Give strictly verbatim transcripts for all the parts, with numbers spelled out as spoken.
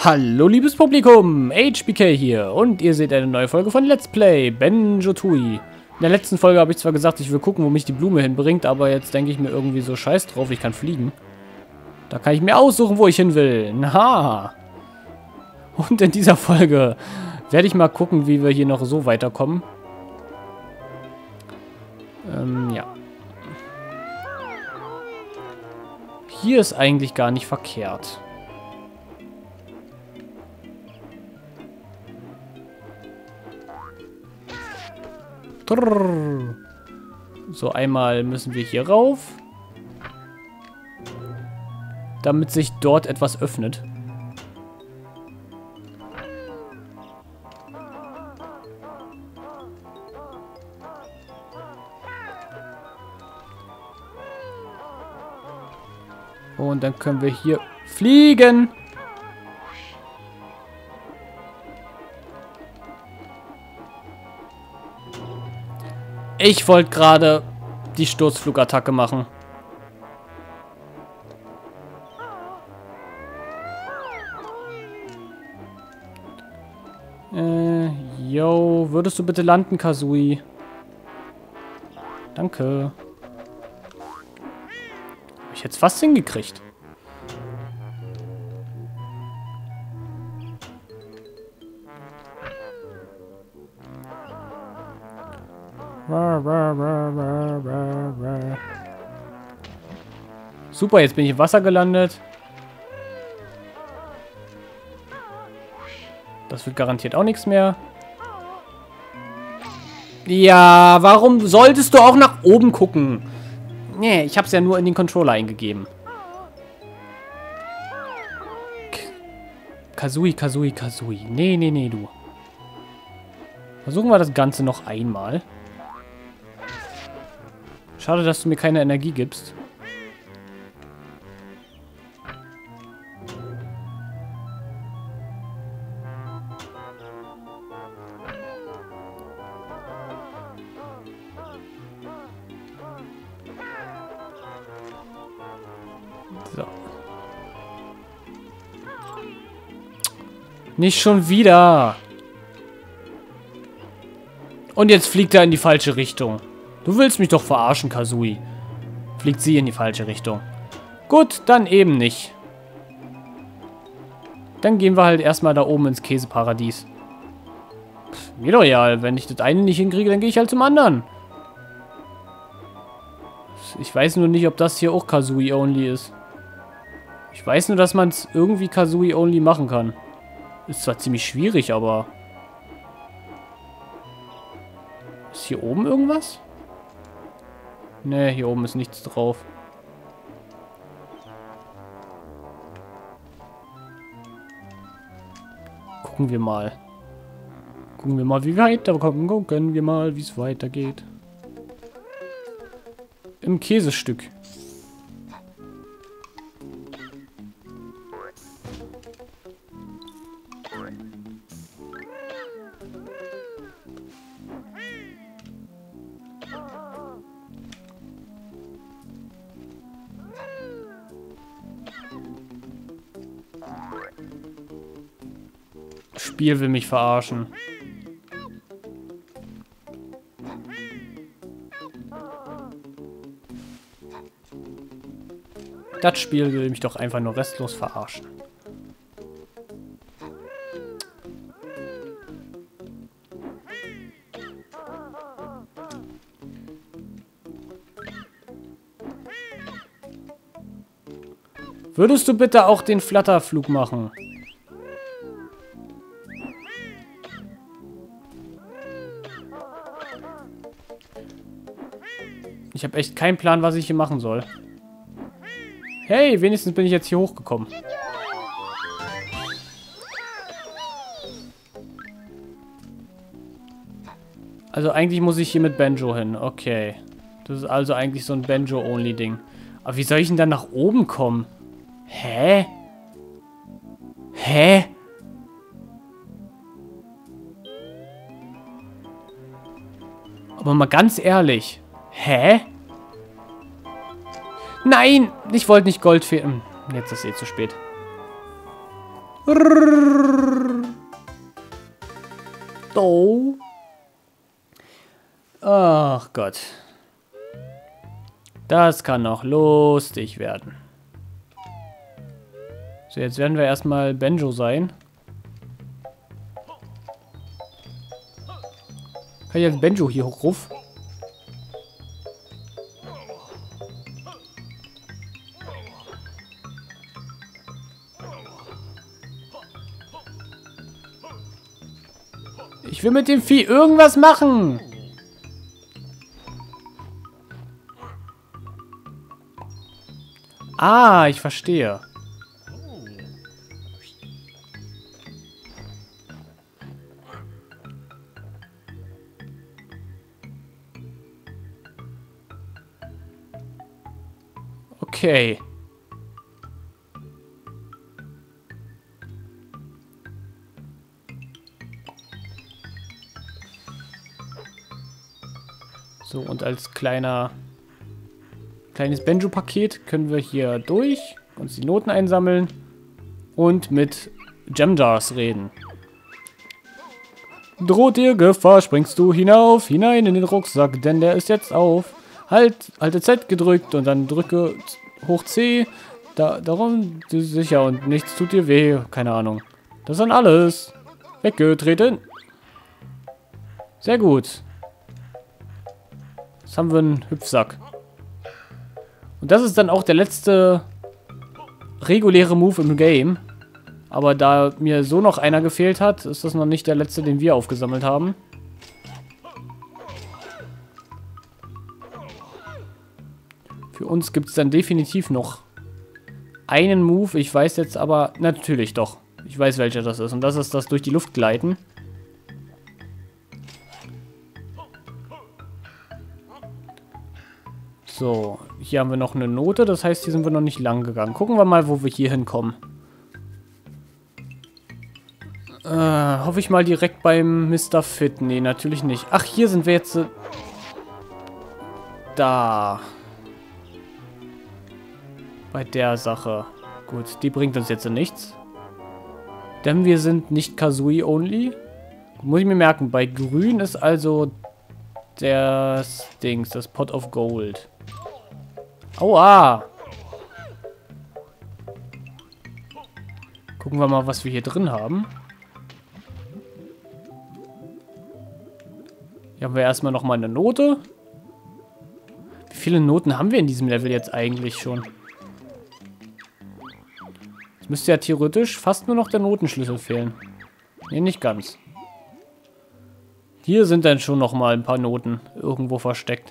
Hallo liebes Publikum, H B K hier und ihr seht eine neue Folge von Let's Play Banjo-Tooie. In der letzten Folge habe ich zwar gesagt, ich will gucken, wo mich die Blume hinbringt, aber jetzt denke ich mir irgendwie so scheiß drauf, ich kann fliegen. Da kann ich mir aussuchen, wo ich hin will. Na. Und in dieser Folge werde ich mal gucken, wie wir hier noch so weiterkommen. Ähm, ja. Hier ist eigentlich gar nicht verkehrt. So, einmal müssen wir hier rauf, damit sich dort etwas öffnet. Und dann können wir hier fliegen. Ich wollte gerade die Sturzflugattacke machen. Äh, yo, würdest du bitte landen, Kazooie? Danke. Hab ich jetzt fast hingekriegt. Super, jetzt bin ich im Wasser gelandet. Das wird garantiert auch nichts mehr. Ja, warum solltest du auch nach oben gucken? Nee, ich habe es ja nur in den Controller eingegeben. Kazooie, Kazooie, Kazooie. Nee, nee, nee, du. Versuchen wir das Ganze noch einmal. Schade, dass du mir keine Energie gibst. So. Nicht schon wieder. Und jetzt fliegt er in die falsche Richtung. Du willst mich doch verarschen, Kazooie. Fliegt sie in die falsche Richtung. Gut, dann eben nicht. Dann gehen wir halt erstmal da oben ins Käseparadies. Pff, mir doch egal. Wenn ich das eine nicht hinkriege, dann gehe ich halt zum anderen. Ich weiß nur nicht, ob das hier auch Kazooie-only ist. Ich weiß nur, dass man es irgendwie Kazooie-only machen kann. Ist zwar ziemlich schwierig, aber... Ist hier oben irgendwas? Ne, hier oben ist nichts drauf. Gucken wir mal. Gucken wir mal, wie wir weiterkommen. Gucken wir mal, wie es weitergeht. Im Käsestück. Spiel will mich verarschen. Das Spiel will mich doch einfach nur restlos verarschen. Würdest du bitte auch den Flatterflug machen? Ich habe echt keinen Plan, was ich hier machen soll. Hey, wenigstens bin ich jetzt hier hochgekommen. Also eigentlich muss ich hier mit Banjo hin. Okay. Das ist also eigentlich so ein Banjo-only-Ding. Aber wie soll ich denn dann nach oben kommen? Hä? Hä? Aber mal ganz ehrlich. Hä? Nein! Ich wollte nicht Gold fehlen. Jetzt ist es eh zu spät. Oh. Ach Gott. Das kann noch lustig werden. So, jetzt werden wir erstmal Benjo sein. Kann ich jetzt Benjo hier hochruf? Ich will mit dem Vieh irgendwas machen. Ah, ich verstehe. Okay. So, und als kleiner kleines Benjo-Paket können wir hier durch, uns die Noten einsammeln und mit Gemjars reden. Droht dir Gefahr, springst du hinauf, hinein in den Rucksack, denn der ist jetzt auf. Halt, halte Z gedrückt und dann drücke hoch C. Da, darum du sicher und nichts tut dir weh. Keine Ahnung. Das ist dann alles. Weggetreten. Sehr gut. Jetzt haben wir einen Hüpfsack. Und das ist dann auch der letzte reguläre Move im Game. Aber da mir so noch einer gefehlt hat, ist das noch nicht der letzte, den wir aufgesammelt haben. Für uns gibt es dann definitiv noch einen Move. Ich weiß jetzt aber natürlich doch. Ich weiß, welcher das ist. Und das ist das durch die Luft gleiten. So, hier haben wir noch eine Note. Das heißt, hier sind wir noch nicht lang gegangen. Gucken wir mal, wo wir hier hinkommen. Äh, hoffe ich mal direkt beim Mister Fit. Nee, natürlich nicht. Ach, hier sind wir jetzt... Äh, da. Bei der Sache. Gut, die bringt uns jetzt nichts. Denn wir sind nicht Kazooie only. Muss ich mir merken, bei grün ist also das Dings, das Pot of Gold. Aua! Gucken wir mal, was wir hier drin haben. Hier haben wir erstmal nochmal eine Note. Wie viele Noten haben wir in diesem Level jetzt eigentlich schon? Es müsste ja theoretisch fast nur noch der Notenschlüssel fehlen. Ne, nicht ganz. Hier sind dann schon noch mal ein paar Noten irgendwo versteckt.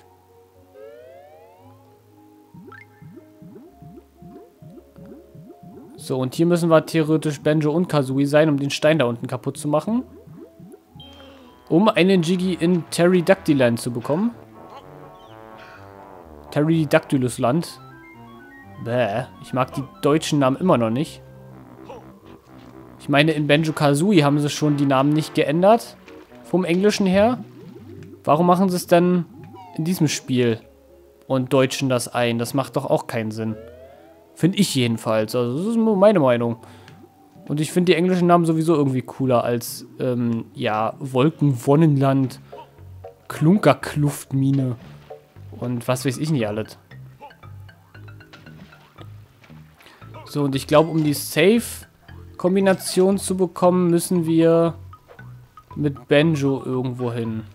So, und hier müssen wir theoretisch Benjo und Kazooie sein, um den Stein da unten kaputt zu machen. Um einen Jiggy in Pterodactyland zu bekommen. Pterodactylusland. Bäh, ich mag die deutschen Namen immer noch nicht. Ich meine, in Banjo-Kazooie haben sie schon die Namen nicht geändert. Vom Englischen her. Warum machen sie es denn in diesem Spiel und deutschen das ein? Das macht doch auch keinen Sinn. Finde ich jedenfalls. Also, das ist nur meine Meinung. Und ich finde die englischen Namen sowieso irgendwie cooler als, ähm, ja, Wolkenwonnenland, Klunkerkluftmine und was weiß ich nicht alles. So, und ich glaube, um die Safe-Kombination zu bekommen, müssen wir mit Benjo irgendwo hin.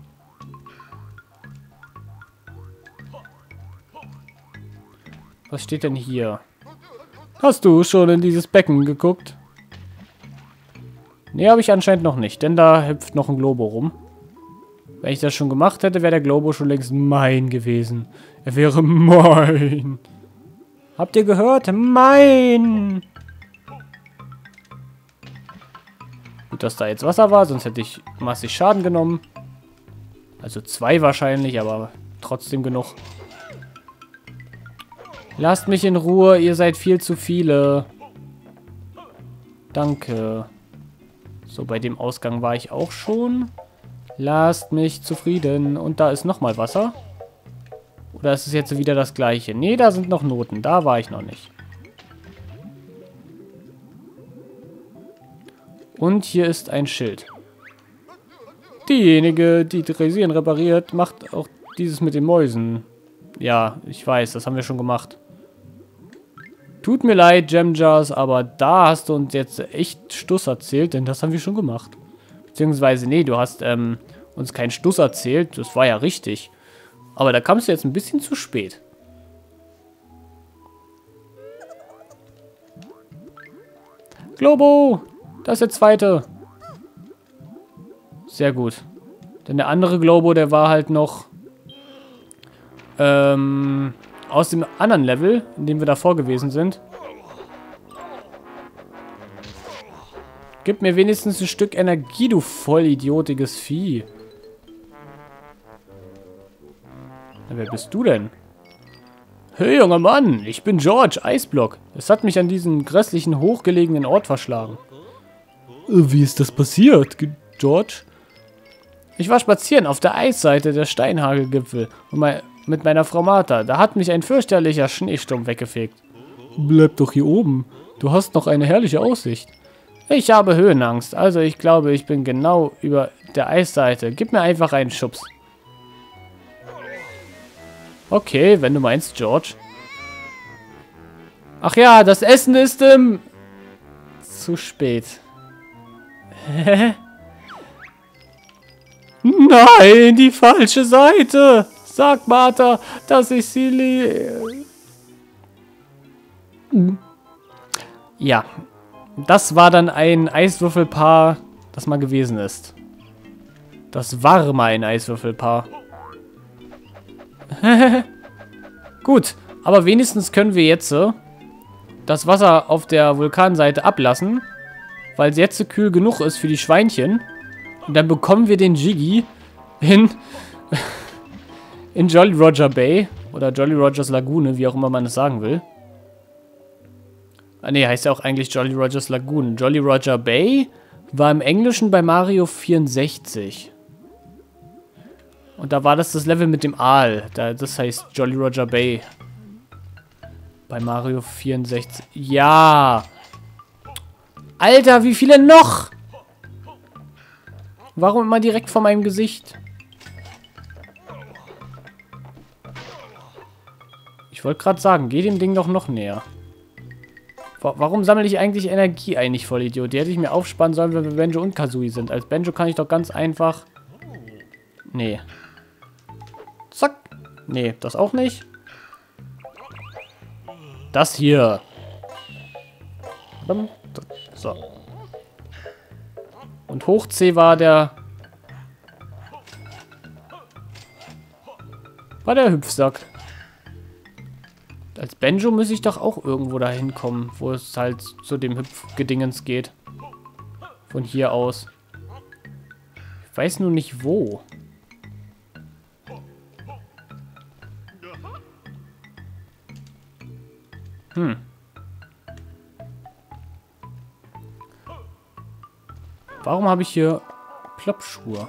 Was steht denn hier? Hast du schon in dieses Becken geguckt? Nee, habe ich anscheinend noch nicht, denn da hüpft noch ein Globo rum. Wenn ich das schon gemacht hätte, wäre der Globo schon längst mein gewesen. Er wäre mein. Habt ihr gehört? Mein! Gut, dass da jetzt Wasser war, sonst hätte ich massig Schaden genommen. Also zwei wahrscheinlich, aber trotzdem genug. Lasst mich in Ruhe, ihr seid viel zu viele. Danke. So, bei dem Ausgang war ich auch schon. Lasst mich zufrieden. Und da ist nochmal Wasser. Oder ist es jetzt wieder das gleiche? Nee, da sind noch Noten. Da war ich noch nicht. Und hier ist ein Schild. Diejenige, die Dresien repariert, macht auch dieses mit den Mäusen. Ja, ich weiß, das haben wir schon gemacht. Tut mir leid, Gemjars, aber da hast du uns jetzt echt Stuss erzählt, denn das haben wir schon gemacht. Beziehungsweise, nee, du hast ähm, uns keinen Stuss erzählt, das war ja richtig. Aber da kamst du jetzt ein bisschen zu spät. Globo! Das ist der zweite. Sehr gut. Denn der andere Globo, der war halt noch ähm, aus dem anderen Level, in dem wir davor gewesen sind. Gib mir wenigstens ein Stück Energie, du vollidiotiges Vieh. Na, wer bist du denn? Hey, junger Mann, ich bin George, Eisblock. Es hat mich an diesen grässlichen, hochgelegenen Ort verschlagen. Wie ist das passiert, George? Ich war spazieren auf der Eisseite der Steinhagelgipfel und mein, mit meiner Frau Martha. Da hat mich ein fürchterlicher Schneesturm weggefegt. Bleib doch hier oben. Du hast noch eine herrliche Aussicht. Ich habe Höhenangst, also ich glaube, ich bin genau über der Eisseite. Gib mir einfach einen Schubs. Okay, wenn du meinst, George. Ach ja, das Essen ist im... zu spät. Hä? Nein, die falsche Seite. Sag Martha, dass ich sie liebe. Ja, das war dann ein Eiswürfelpaar, das mal gewesen ist. Das war mal ein Eiswürfelpaar. Gut, aber wenigstens können wir jetzt äh, das Wasser auf der Vulkanseite ablassen, weil es jetzt so kühl genug ist für die Schweinchen. Und dann bekommen wir den Jiggy in, in Jolly Roger Bay oder Jolly Rogers Lagune, wie auch immer man es sagen will. Ah ne, heißt ja auch eigentlich Jolly Rogers Lagoon. Jolly Roger Bay war im Englischen bei Mario vierundsechzig. Und da war das das Level mit dem Aal. Da, das heißt Jolly Roger Bay. Bei Mario vierundsechzig. Ja. Alter, wie viele noch? Warum immer direkt vor meinem Gesicht? Ich wollte gerade sagen, geh dem Ding doch noch näher. Warum sammle ich eigentlich Energie ein, ich Vollidiot? Die hätte ich mir aufsparen sollen, wenn wir Banjo und Kazooie sind. Als Banjo kann ich doch ganz einfach... Nee. Zack. Nee, das auch nicht. Das hier. So. Und hoch C war der... War der Hüpfsack. Als Banjo muss ich doch auch irgendwo dahin kommen, wo es halt zu dem Hüpfgedingens geht. Von hier aus. Ich weiß nur nicht wo. Hm. Warum habe ich hier Ploppschuhe?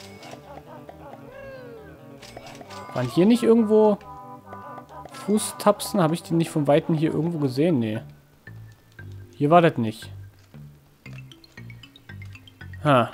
Waren hier nicht irgendwo Fußtapsen? Habe ich die nicht von Weitem hier irgendwo gesehen? Nee. Hier war das nicht. Ha.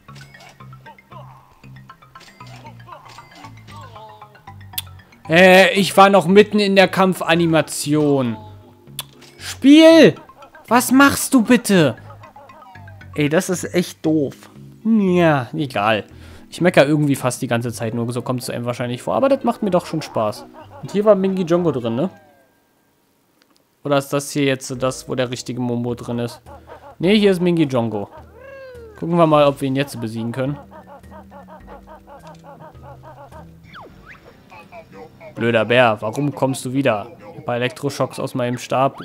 Äh, ich war noch mitten in der Kampfanimation. Spiel! Was machst du bitte? Ey, das ist echt doof. Ja, egal. Ich meckere irgendwie fast die ganze Zeit, nur so kommt es einem wahrscheinlich vor. Aber das macht mir doch schon Spaß. Und hier war Mingy Jongo drin, ne? Oder ist das hier jetzt das, wo der richtige Mombo drin ist? Ne, hier ist Mingy Jongo. Gucken wir mal, ob wir ihn jetzt besiegen können. Blöder Bär, warum kommst du wieder? Ein paar Elektroschocks aus meinem Stab.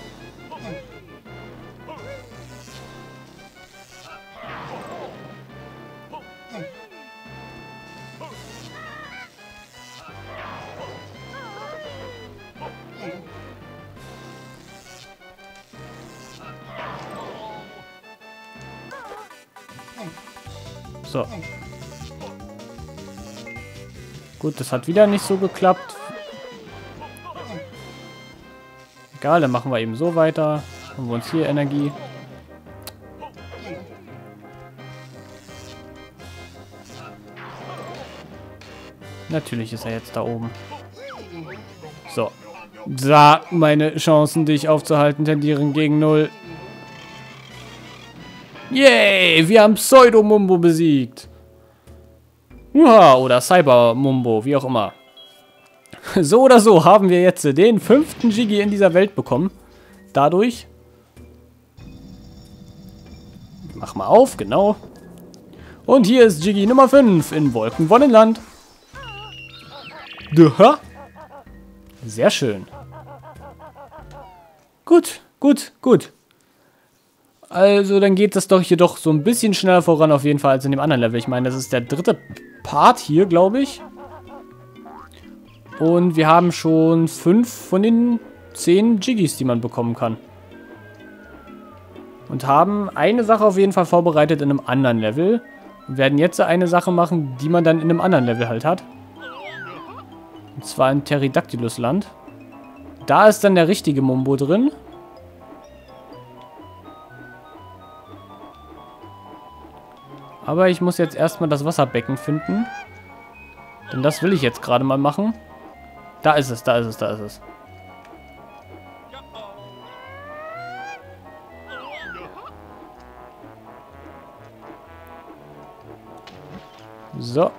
So. Gut, das hat wieder nicht so geklappt. Egal, dann machen wir eben so weiter. Haben wir uns hier Energie. Natürlich ist er jetzt da oben. So. Da, meine Chancen, dich aufzuhalten, tendieren gegen null. Yay, wir haben Pseudo-Mumbo besiegt. Uha, oder Cyber-Mumbo, wie auch immer. So oder so haben wir jetzt den fünften Jiggy in dieser Welt bekommen. Dadurch. Mach mal auf, genau. Und hier ist Jiggy Nummer fünf in Wolkenwonnenland. Duha. Sehr schön. Gut, gut, gut. Also, dann geht das doch hier doch so ein bisschen schneller voran auf jeden Fall als in dem anderen Level. Ich meine, das ist der dritte Part hier, glaube ich. Und wir haben schon fünf von den zehn Jiggys, die man bekommen kann. Und haben eine Sache auf jeden Fall vorbereitet in einem anderen Level. Und werden jetzt eine Sache machen, die man dann in einem anderen Level halt hat. Und zwar in Pterodactylus-Land. Da ist dann der richtige Mumbo drin. Aber ich muss jetzt erstmal das Wasserbecken finden. Denn das will ich jetzt gerade mal machen. Da ist es, da ist es, da ist es. So.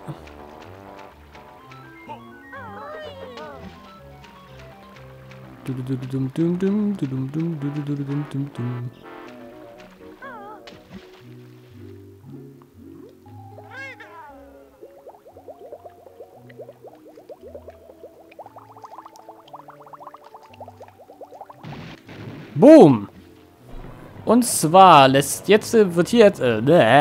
Boom! Und zwar lässt jetzt äh, wird hier jetzt äh,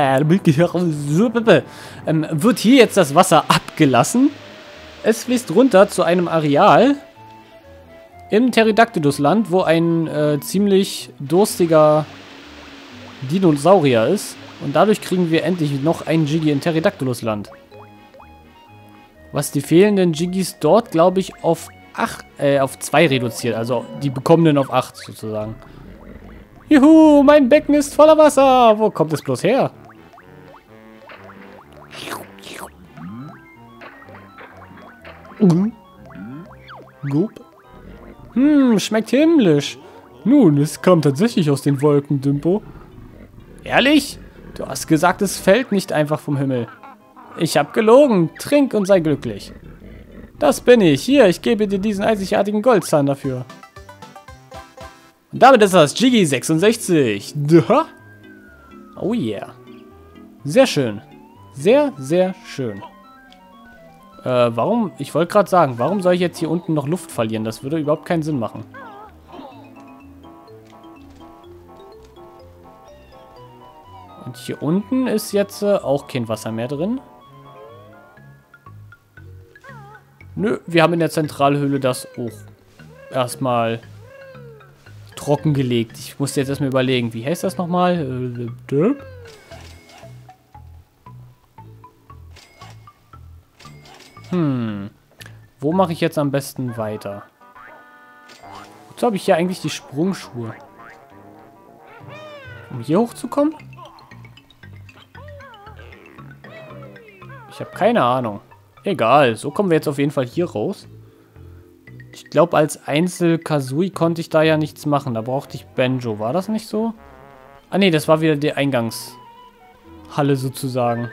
ähm, wird hier jetzt das Wasser abgelassen. Es fließt runter zu einem Areal im Pterodactylus-Land, wo ein äh, ziemlich durstiger Dinosaurier ist. Und dadurch kriegen wir endlich noch einen Jiggy in Pterodactylus-Land. Was die fehlenden Jiggys dort, glaube ich, auf acht, äh, auf zwei reduziert. Also die bekommenen auf acht sozusagen. Juhu, mein Becken ist voller Wasser. Wo kommt es bloß her? Mhm. Goop. Hm, schmeckt himmlisch. Nun, es kam tatsächlich aus den Wolken, Dimpo. Ehrlich? Du hast gesagt, es fällt nicht einfach vom Himmel. Ich hab gelogen. Trink und sei glücklich. Das bin ich. Hier, ich gebe dir diesen einzigartigen Goldzahn dafür. Und damit ist das Jiggy sechsundsechzig. Duh. Oh yeah. Sehr schön. Sehr, sehr schön. Äh, warum? Ich wollte gerade sagen, warum soll ich jetzt hier unten noch Luft verlieren? Das würde überhaupt keinen Sinn machen. Und hier unten ist jetzt äh, auch kein Wasser mehr drin. Nö, wir haben in der Zentralhöhle das auch erstmal trockengelegt. Ich musste jetzt erstmal überlegen, wie heißt das nochmal? Hm. Wo mache ich jetzt am besten weiter? Wozu habe ich hier eigentlich die Sprungschuhe? Um hier hochzukommen? Ich habe keine Ahnung. Egal, so kommen wir jetzt auf jeden Fall hier raus. Ich glaube, als Einzel-Kazooie konnte ich da ja nichts machen. Da brauchte ich Banjo. War das nicht so? Ah, nee, das war wieder die Eingangshalle sozusagen.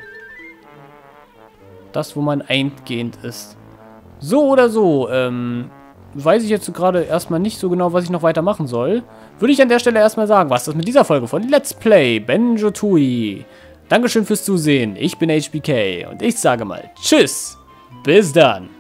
Das, wo man eingehend ist. So oder so, ähm, weiß ich jetzt gerade erstmal nicht so genau, was ich noch weiter machen soll. Würde ich an der Stelle erstmal sagen, was das mit dieser Folge von Let's Play Banjo-Tooie. Dankeschön fürs Zusehen. Ich bin H B K und ich sage mal Tschüss. Bis dann.